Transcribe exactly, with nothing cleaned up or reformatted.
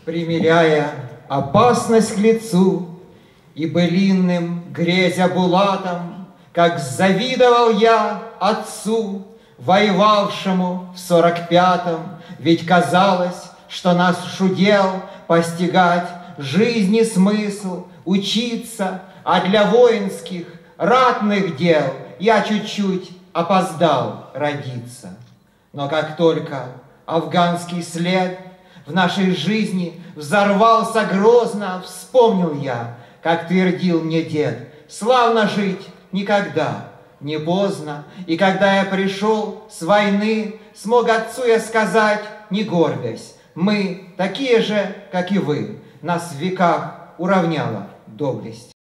Примиряя опасность к лицу и былинным грезя булатом, как завидовал я отцу, воевавшему в сорок пятом, ведь казалось, что наш удел постигать жизни смысл, учиться, а для воинских ратных дел я чуть-чуть опоздал родиться. Но как только афганский след в нашей жизни взорвался грозно, вспомнил я, как твердил мне дед: славно жить никогда не поздно. И когда я пришел с войны, смог отцу я сказать, не гордясь: мы такие же, как и вы, нас в веках уравняла доблесть.